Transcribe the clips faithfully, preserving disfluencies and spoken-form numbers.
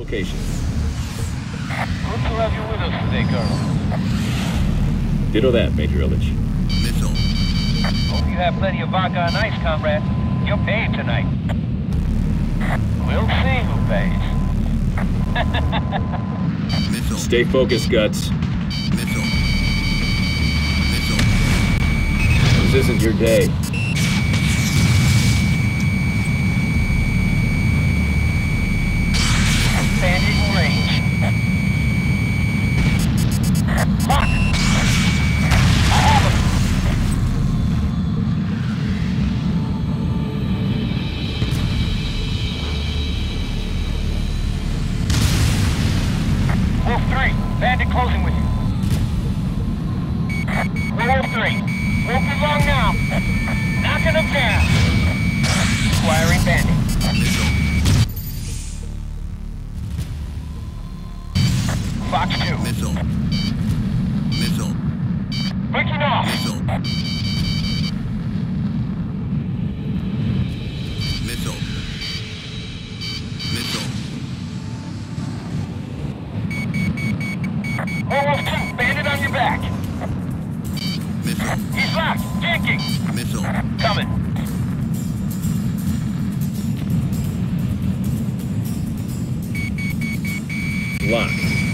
location. Good to have you with us today, Colonel. Ditto that, Major Illich. Missile. Hope you have plenty of vodka on ice, comrade. You're paid tonight. We'll see who pays. Missile. Stay focused, Guts. Missile. Missile. This isn't your day. Bandit in range. Lock! I have him! Wolf three, Bandit closing with you. Wolf three, won't be long now. Knocking him down. Acquiring Bandit. Missile. Fox two. Missile. Missile. Breaking off. Missile. Missile. Missile. Wolf two, Bandit on your back. Missile. He's locked. Yanking. Missile. Coming. Lock.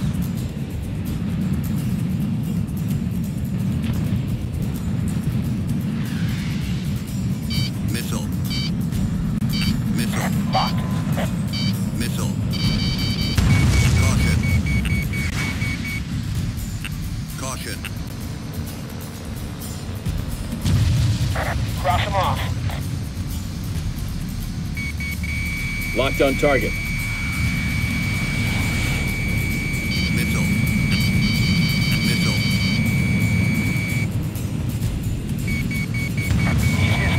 Missile. Missile. Locked. Missile. Caution. Caution. Cross him off. Locked on target. Missile. Missile. He's his.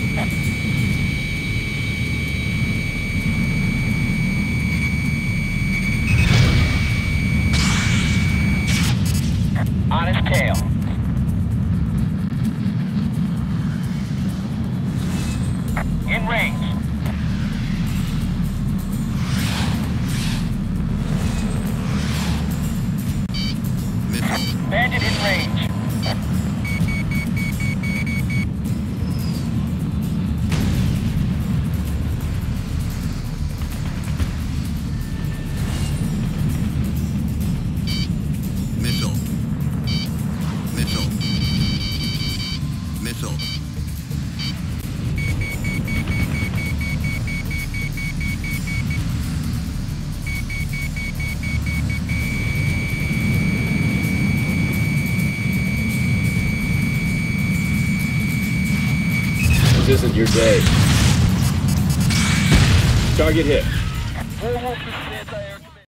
On his tail. In range. Missile. Bandit in range. Missile. Missile. Missile. This isn't your day. Target hit. Wolf is